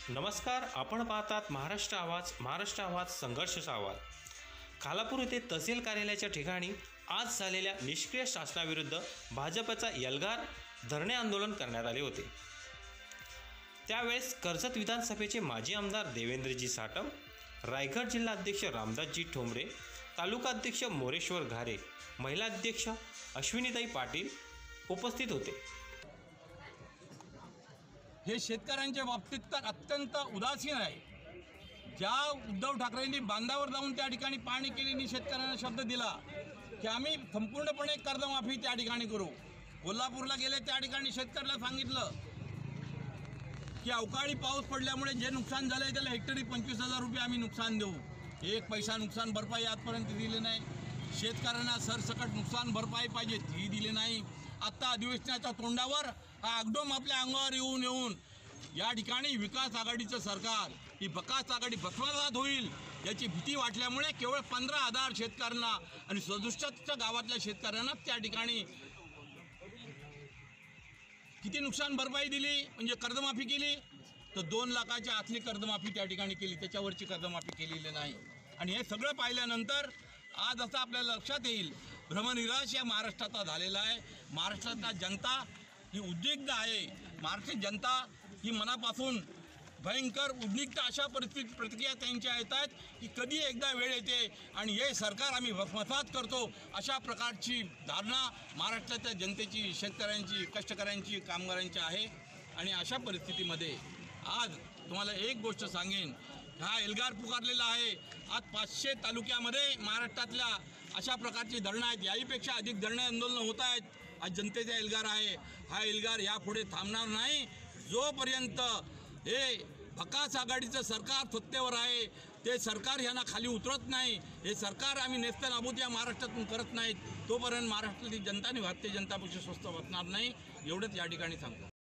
नमस्कार, आपण पाहतात महाराष्ट्र आवाज संघर्षाचा आवाज। खालापूर येथे तहसील कार्यालयाच्या ठिकाणी आज झालेल्या निष्क्रिय शासनाविरुद्ध भाजपचा एल्गार धरणे आंदोलन करण्यात आले होते। त्यावेळेस कर्जत विधानसभेचे माजी आमदार देवेंद्रजी साटम, रायगड जिल्हा अध्यक्ष रामदासजी ठोंबरे, तालुका अध्यक्ष मोरेश्वर घारे, महिला अध्यक्ष अश्विनीताई पाटील उपस्थित होते। हे शेतकऱ्यांच्या बाबतीत तर अत्यंत उदासीन आहे। ज्या उद्धव ठाकरेंनी बांधावर जाऊन त्या ठिकाणी पाहणी केली आणि शेतकऱ्यांना शब्द दिला की आम्ही संपूर्णपणे कर्जमाफी त्या ठिकाणी करू। कोल्हापूरला गेले, त्या ठिकाणी शेतकऱ्याला सांगितलं की अवकाळी पाऊस पडल्यामुळे जे नुकसान झालं त्याला हेक्टरी 25,000 रुपये आम्ही नुकसान देऊ। एक पैसा नुकसान भरपाई आजपर्यंत दिली नाही। शेतकऱ्यांना सरसकट नुकसान भरपाई पाहिजे ती दिली नाही। आता अधिवेशनाच्या तोंडावर हा आगडोम आपल्या अंगावर येऊन या ठिकाणी विकास आघाडीचं सरकार ही विकास आघाडी भस्मसात होईल याची भीती वाटल्यामुळे केवळ 15,000 शेतकऱ्यांना आणि 67 गावातल्या शेतकऱ्यांना त्या ठिकाणी किती नुकसान भरपाई दिली म्हणजे कर्जमाफी केली तर 2 लाखाच्या आतली कर्जमाफी त्या ठिकाणी केली, त्याच्यावरची कर्जमाफी केलेली नाही। आणि हे सगळं पाहिल्यानंतर आज असं आपल्याला लक्षात येईल भ्रमनिराश या महाराष्ट्राचा झालेला आहे। महाराष्ट्रातला जनता ही उद्विग्न आहे। महाराष्ट्राची जनता ही मनापासून भयंकर उद्विग्न अशा प्रतिक्रिया त्यांच्या येतात की कधी एकदा वेळ येते आणि हे सरकार आम्ही भस्मसात करतो अशा प्रकारची धारणा महाराष्ट्राच्या जनतेची, शेतकऱ्यांची, कष्टकऱ्यांची, कामगारांची आहे। आणि अशा परिस्थितीमध्ये आज तुम्हाला एक गोष्ट सांगेन, हा एल्गार पुकारलेला आहे। आज 500 तालुक्यामध्ये महाराष्ट्रातल्या अशा प्रकारची धरणं आहेत, याहीपेक्षा अधिक धरणे आंदोलनं होत आहेत। आज जनतेचा एल्गार आहे। हा एल्गार यापुढे थांबणार नाही जोपर्यंत हे विकास आघाडीचं सरकार सत्तेवर आहे। ते सरकार यांना खाली उतरत नाही, हे सरकार आम्ही नेस्तनाबूत या महाराष्ट्रातून करत नाहीत तोपर्यंत महाराष्ट्रातील जनता आणि भारतीय जनता पक्ष स्वस्थ बसणार नाही, एवढंच या ठिकाणी सांगतो।